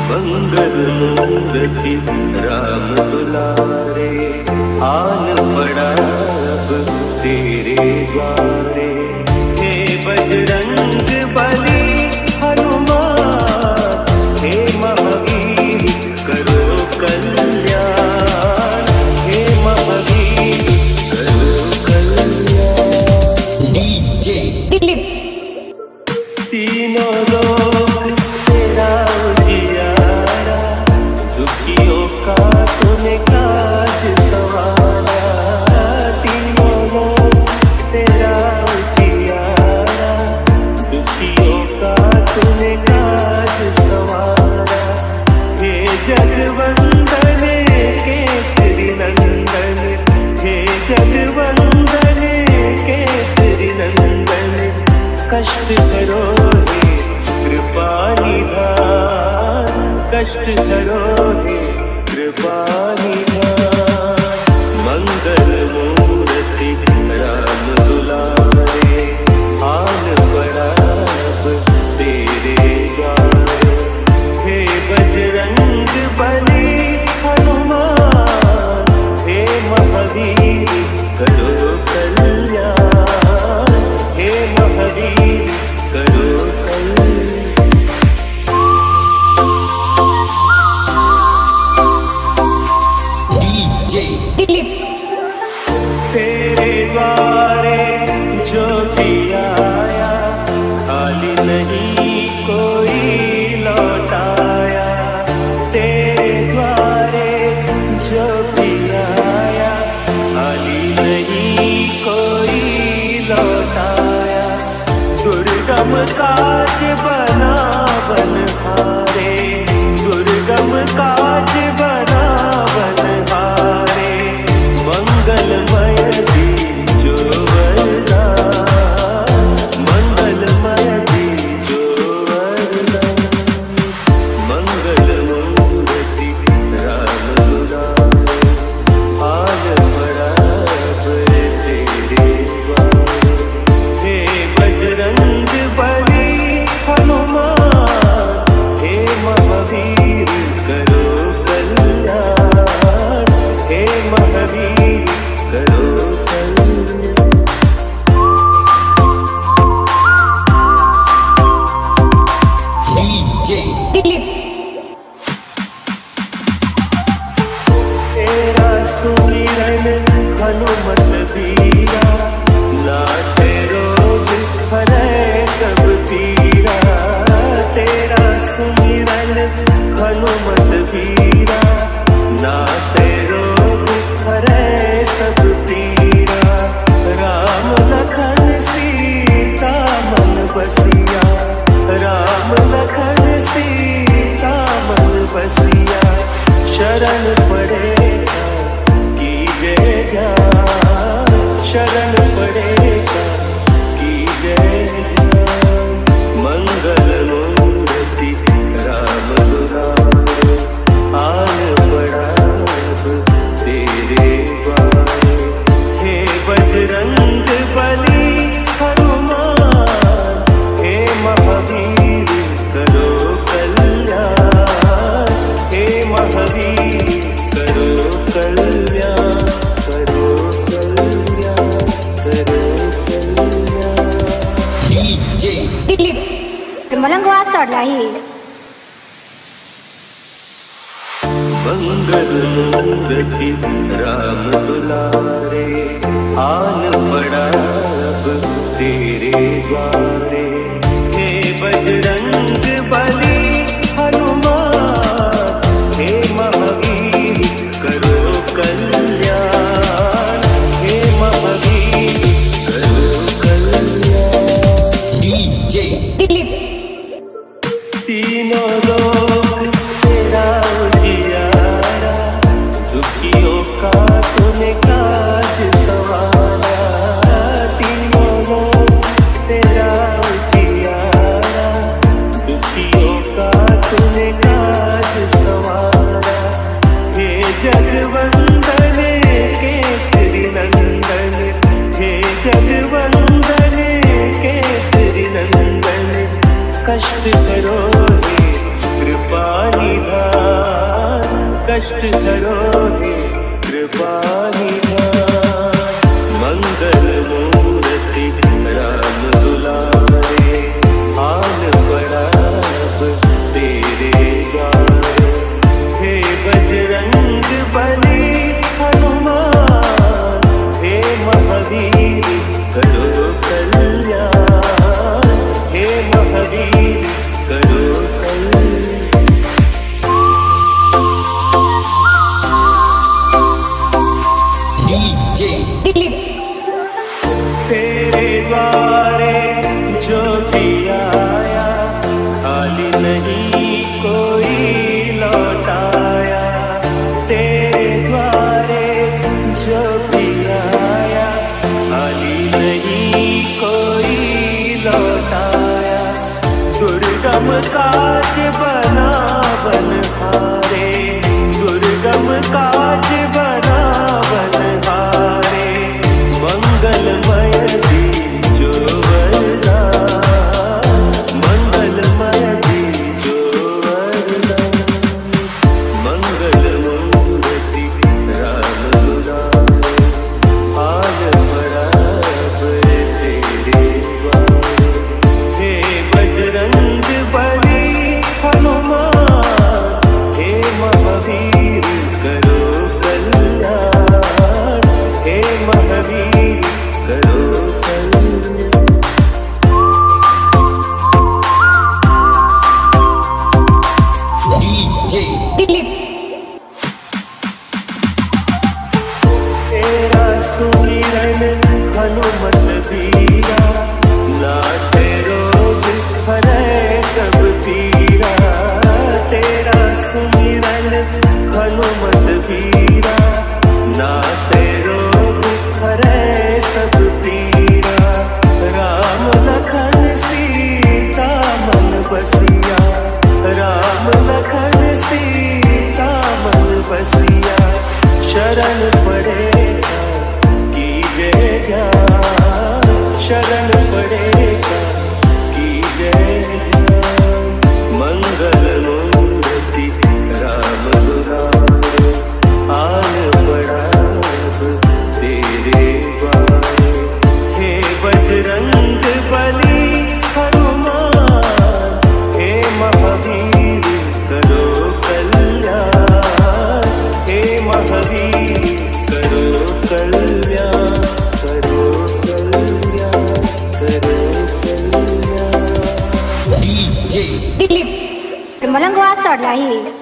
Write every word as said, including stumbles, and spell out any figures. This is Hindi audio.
मंगल मूर्ति राम दुलारे, आन पड़ा अब तेरे द्वारे। हे बजरंग बली हनुमान, हे महावीर करो कल्याण, हे महावीर करो कल्याण। डीजे दिलीप। तीनों लोग तेरा उजियारा, दुखियों का तूने काज संवारा। तीनों लोग तेरा उजियारा, दुखियों का तूने काज संवारा। हे जगवंदन केसरी नंदन, हे जगवंदन केसरी नंदन। कष्ट करो हे कृपा निधान, कष्ट करो हे कृपा निधान। मंगल मूर्ति राम दुलारे, आन पड़ा अब तेरे द्वारे। हे बजरंग बली हनुमान, हे महावीर करो कल्याण, हे महावीर करो कल्याण। डीजे दिलीप। तेरे द्वारे जो भी आया, खाली नहीं कोई लौटाया। तेरे द्वारे जो भी आया, खाली नहीं कोई लौटाया। दुर्गम काज बना बनहारे, दुर्गम काज बना बनहारे। मंगलमय दीजो वरदान, मंगलमय दीजो वरदान। मंगल मूर्ति राम दुलारे, आन पड़ा अब तेरे द्वारे। हे बजरंग बली हनुमान, हे महावीर करो कल्याण, हे महावीर करो कल्याण। डीजे दिलीप। तेरा सुमिरन हनुमत बीरा, नासे रोग हरै सब पीरा। तेरा सुमिरन हनुमत बीरा, नासे रोग हरै सब पीरा। राम लखन सीता मन बसिया, राम लखन सीता मन बसिया। शरण पड़ेगा कीजे ज्ञान, शरण पड़ेगा कीजे ज्ञान। मंगल मूर्ति राम दुलारे, आन पड़ा अब तेरे द्वारे। हे बजरंग बली हनुमान, हे महावीर करो कल्याण, हे महावीर करो कल्याण, करो कल्याण, करो कल्याण। डीजे दिलीप। मलंगवा चढलाही। मंगल मूर्ति राम दुलारे, आन पड़ा अब तेरे द्वारे। हे बजरंग बली हनुमान, हे महावीर करो कल्याण, हे महावीर करो कल्याण। डीजे दिलीप। तीनों लोग तेरा उजियारा, दुखियों का तूने काज संवारा। तीनों लोग तेरा उजियारा, दुखियों का तूने काज संवारा। हे जगवंदन केसरी नंदन, हे जगवंदन केसरी नंदन। कष्ट करो हे कृपा निधान, कष्ट हरो हे कृपा निधान। मंगल मूर्ति राम दुलारे, आन पड़ा अब तेरे द्वार। हे बजरंग बली हनुमान, हे महावीर करो कल्याण, हे महावीर करो कल्याण। डीजे दिलीप। तेरे द्वारे जो भी आया, खाली नहीं कोई लौटाया। तेरे द्वारे जो भी आया, खाली नहीं कोई लौटाया। दुर्गम काज बना बनहारे, दुर्गम काज बना बनहारे। मंगलमय दीजो वरदान, मंगलमय दीजो वरदान। मंगल मूर्ति राम दुलारे, आन पड़ा अब तेरे द्वार। हे बजरंग बली हनुमान, हे महावीर करो कल्याण, हे महावीर करो कल्याण। डीजे दिलीप। तेरा सुमिरन हनुमत बीरा, नासे रोग हरै सब पीरा। तेरा सुमिरन हनुमत बीरा, नासे रोग हरै सब पीरा। राम लखन सीता मन बसिया, राम लखन सीता मन बसिया। शरण पड़ेगा कीजे ज्ञान, शरण पड़ेगा कीजे ज्ञान। मंगल मूर्ति राम दुलारे, आन पड़ा अब तेरे द्वार। हे बजरंग बली हनुमान, हे महावीर करो कल्याण, हे महावीर करो कल्याण, करो कल्याण, करो कल्याण। डीजे मलंगवा चढला ही